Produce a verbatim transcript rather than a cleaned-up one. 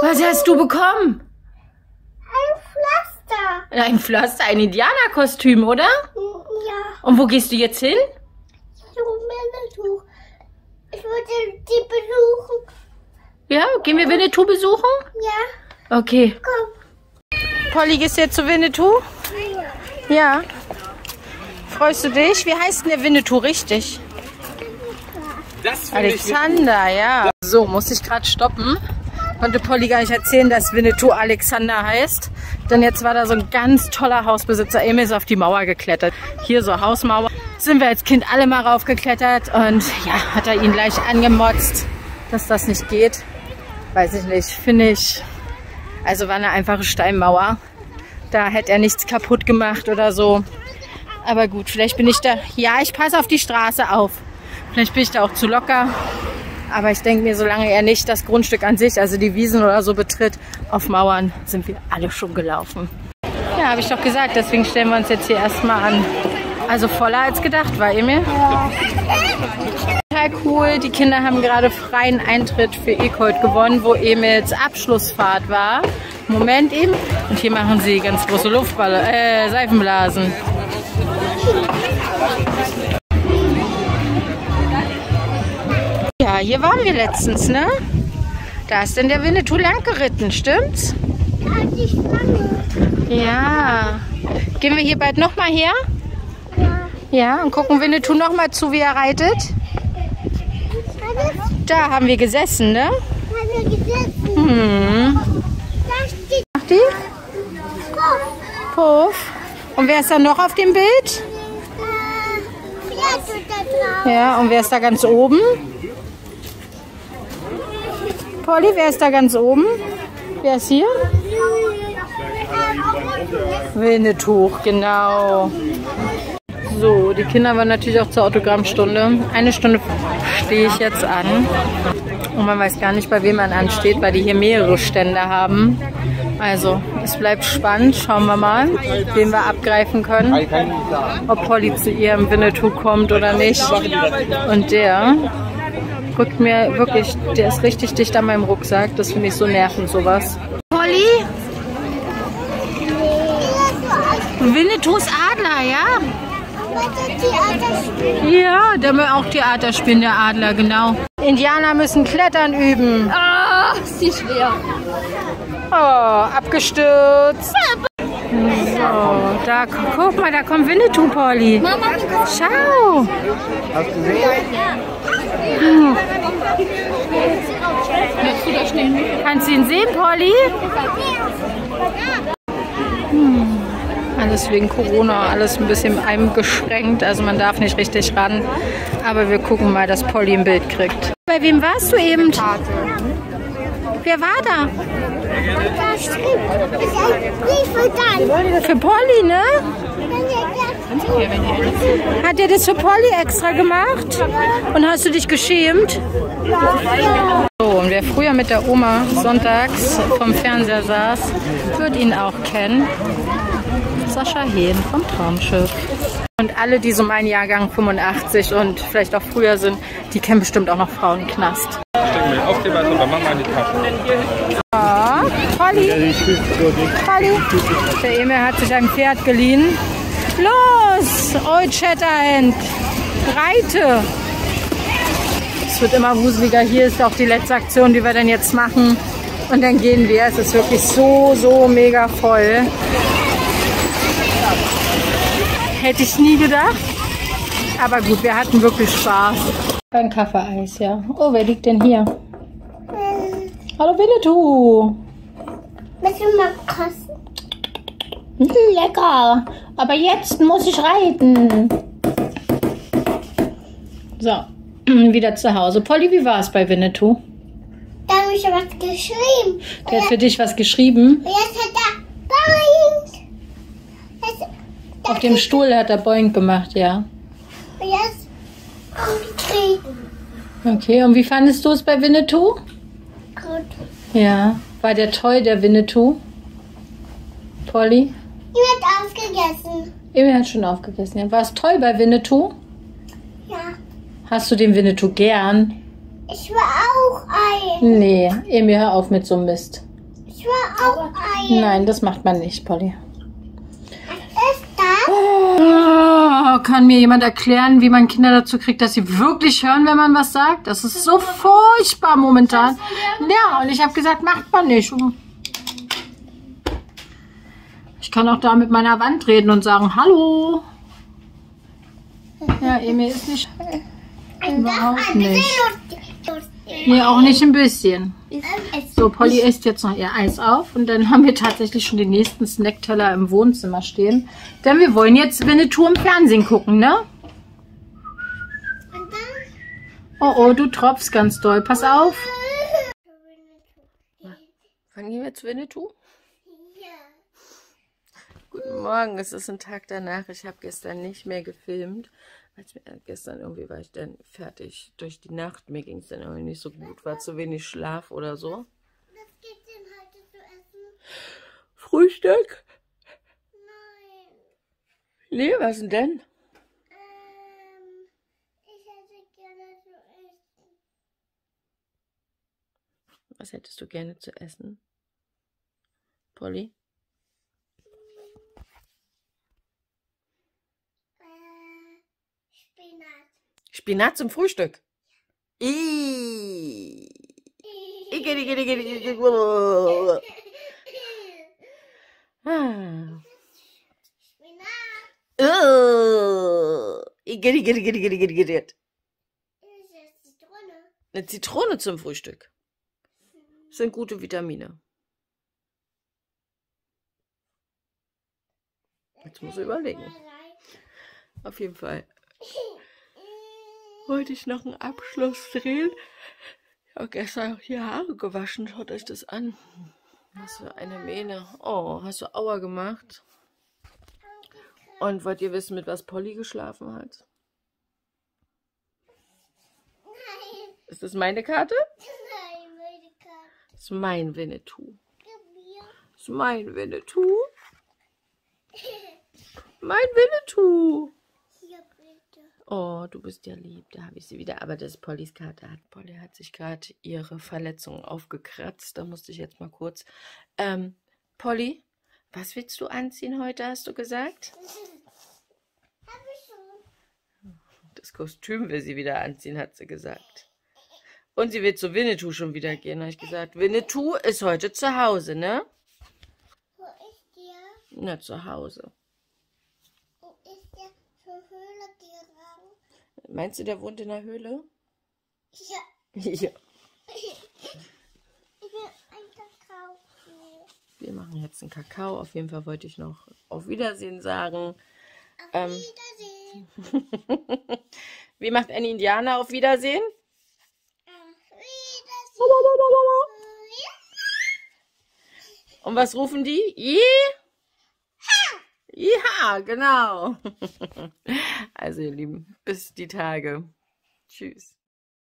Was hast du bekommen? Ein Pflaster. Ein Pflaster, ein Indianerkostüm, oder? Ja. Und wo gehst du jetzt hin? Zum Winnetou. Ich würde die besuchen. Ja, gehen wir Winnetou besuchen? Ja. Okay. Komm. Polly, gehst du jetzt zu Winnetou? Ja. Ja. Freust du dich? Wie heißt denn der Winnetou richtig? Das Alexander, ja. So, muss ich gerade stoppen. Konnte Polly gar nicht erzählen, dass Winnetou Alexander heißt. Denn jetzt war da so ein ganz toller Hausbesitzer. Emil ist auf die Mauer geklettert. Hier so Hausmauer. Sind wir als Kind alle mal raufgeklettert. Und ja, hat er ihn gleich angemotzt, dass das nicht geht. Weiß ich nicht. Finde ich. Also war eine einfache Steinmauer. Da hätte er nichts kaputt gemacht oder so. Aber gut, vielleicht bin ich da. Ja, ich passe auf die Straße auf. Vielleicht bin ich da auch zu locker. Aber ich denke mir, solange er nicht das Grundstück an sich, also die Wiesen oder so betritt, auf Mauern, sind wir alle schon gelaufen. Ja, habe ich doch gesagt, deswegen stellen wir uns jetzt hier erstmal an. Also voller als gedacht, war Emil? Ja. Total cool, die Kinder haben gerade freien Eintritt für Ekold gewonnen, wo Emils Abschlussfahrt war. Moment eben. Und hier machen sie ganz große Luftballe, äh, Seifenblasen. Ja, hier waren wir letztens, ne? Da ist denn der Winnetou lang geritten, stimmt's? Ja, die Schlange. Ja. Gehen wir hier bald nochmal her? Ja. Ja, und gucken Winnetou nochmal zu, wie er reitet? Alles Da haben wir gesessen, ne? haben wir gesessen. Hm. Da steht Ach, die? Kopf. Puff. Und wer ist da noch auf dem Bild? Äh, Pferd da drauf. Ja, und wer ist da ganz oben? Polly, wer ist da ganz oben? Wer ist hier? Winnetou, genau. So, die Kinder waren natürlich auch zur Autogrammstunde. Eine Stunde stehe ich jetzt an. Und man weiß gar nicht, bei wem man ansteht, weil die hier mehrere Stände haben. Also, es bleibt spannend. Schauen wir mal, wen wir abgreifen können. Ob Polly zu ihrem Winnetou kommt oder nicht. Und der rückt mir wirklich, der ist richtig dicht an meinem Rucksack. Das finde ich so nervend, sowas. Polly? Winnetous Adler, ja? Ja, der will auch Theater spielen, der Adler, genau. Indianer müssen Klettern üben. Ah, ist die schwer. Oh, abgestürzt. So, da, guck mal, da kommt Winnetou, Polly. Schau. Hast du gesehen? Kannst du ihn sehen, Polly? Hm. Alles wegen Corona, alles ein bisschen eingeschränkt. Also man darf nicht richtig ran. Aber wir gucken mal, dass Polly ein Bild kriegt. Bei wem warst du eben? Wer war da? Da steht ein Brief für dann. Für Polly, ne? Hat er das für Polly extra gemacht? Und hast du dich geschämt? So, und wer früher mit der Oma sonntags vom Fernseher saß, wird ihn auch kennen. Sascha Hehn vom Traumschiff. Und alle, die so mein Jahrgang fünfundachtzig und vielleicht auch früher sind, die kennen bestimmt auch noch Frauenknast. Stecken wir Aufkleber drüber, mach mal in die Tasche. Ja, Polly. Polly. Der Emil hat sich ein Pferd geliehen. Los, Old Shatterhand, reite. Es wird immer wuseliger. Hier ist auch die letzte Aktion, die wir dann jetzt machen. Und dann gehen wir. Es ist wirklich so, so mega voll. Hätte ich nie gedacht. Aber gut, wir hatten wirklich Spaß. Ein Kaffeeeis, ja. Oh, wer liegt denn hier? Ähm, Hallo Winnetou. Willst du mal kosten? Hm, lecker. Aber jetzt muss ich reiten. So, wieder zu Hause. Polly, wie war es bei Winnetou? Da habe ich was geschrieben. Der hat für dich was geschrieben. Und jetzt hat er Boing. Jetzt, Auf dem Stuhl hat er Boing gemacht, ja. und jetzt umgetreten. Okay, und wie fandest du es bei Winnetou? Gut. Ja. War der toll, der Winnetou? Polly? Jemand aufgegessen. Emil hat schon aufgegessen. Ja. War es toll bei Winnetou? Ja. Hast du den Winnetou gern? Ich war auch ein. Nee, Emil, hör auf mit so einem Mist. Ich war auch ein. Nein, das macht man nicht, Polly. Was ist das? Oh, kann mir jemand erklären, wie man Kinder dazu kriegt, dass sie wirklich hören, wenn man was sagt? Das ist so furchtbar momentan. Ja, und ich habe gesagt, macht man nicht. Ich kann auch da mit meiner Wand reden und sagen, hallo. Ja, Emil ist nicht... Überhaupt nicht. Nee, auch nicht ein bisschen. So, Polly isst jetzt noch ihr Eis auf und dann haben wir tatsächlich schon den nächsten Snackteller im Wohnzimmer stehen. Denn wir wollen jetzt Winnetou im Fernsehen gucken, ne? Oh, oh, du tropfst ganz doll. Pass auf. Wann gehen wir zu Winnetou? Guten Morgen, es ist ein Tag danach. Ich habe gestern nicht mehr gefilmt. Gestern irgendwie war ich dann fertig durch die Nacht. Mir ging es dann irgendwie nicht so gut. War zu wenig Schlaf oder so. Was gibt's denn heute zu essen? Frühstück? Nein. Nee, was denn denn? Ähm, ich hätte gerne zu essen. Was hättest du gerne zu essen? Polly? Spinat zum Frühstück. Iiii. Igeli, igeli, igeli, igeli. Ah. Oh. Igeli, igeli, igeli, igeli, igeli, igeli. Eine Zitrone zum Frühstück. Das sind gute Vitamine. Jetzt muss ich überlegen. Auf jeden Fall. Wollte ich noch einen Abschluss drehen. Ich habe gestern auch die Haare gewaschen. Schaut euch das an. Was für eine Mähne. Oh, hast du Aua gemacht? Und wollt ihr wissen, mit was Polly geschlafen hat? Nein. Ist das meine Karte? Nein, meine Karte. Das ist mein Winnetou. Gib mir. Das ist mein Winnetou. Mein Winnetou. Hier bitte. Oh, du bist ja lieb. Da habe ich sie wieder. Aber das ist Pollys Karte. Hat, Polly hat sich gerade ihre Verletzung aufgekratzt. Da musste ich jetzt mal kurz. Ähm, Polly, was willst du anziehen heute, hast du gesagt? Hab ich schon. Das Kostüm will sie wieder anziehen, hat sie gesagt. Und sie will zu Winnetou schon wieder gehen, habe ich gesagt. Winnetou ist heute zu Hause, ne? Wo ist der? Na, zu Hause. Wo ist der zur Höhle gegangen? Meinst du, der wohnt in der Höhle? Ja. Ja. Ich will einen Kakao. Wir machen jetzt einen Kakao. Auf jeden Fall wollte ich noch auf Wiedersehen sagen. Auf Ähm, Wiedersehen. Wie macht ein Indianer auf Wiedersehen? Auf Wiedersehen. Und was rufen die? Je? Ja, genau. Also ihr Lieben, bis die Tage. Tschüss.